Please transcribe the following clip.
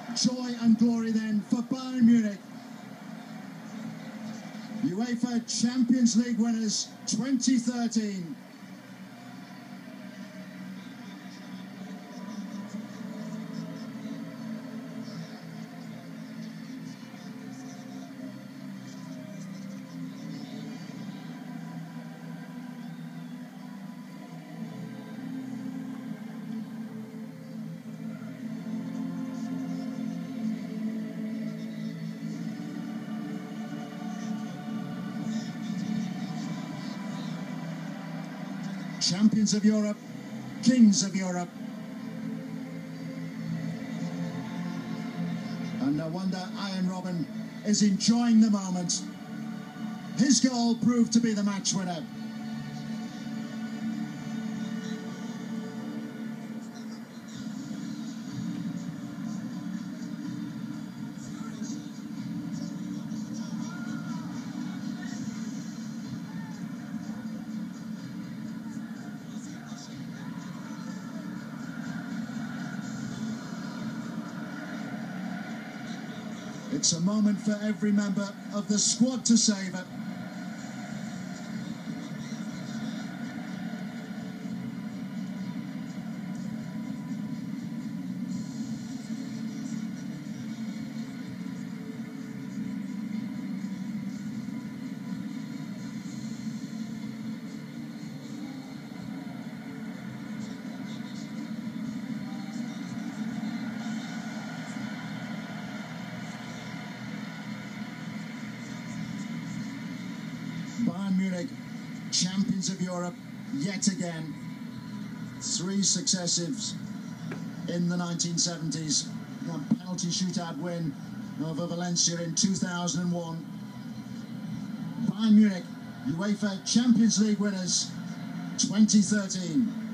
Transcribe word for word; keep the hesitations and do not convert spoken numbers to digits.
joy and glory then for Bayern Munich. UEFA Champions League winners twenty thirteen. Champions of Europe, kings of Europe. And no wonder Iron Robin is enjoying the moment. His goal proved to be the match winner. It's a moment for every member of the squad to savour. Bayern Munich, champions of Europe, yet again. Three successives in the nineteen seventies. A penalty shootout win over Valencia in two thousand one. Bayern Munich, UEFA Champions League winners, twenty thirteen.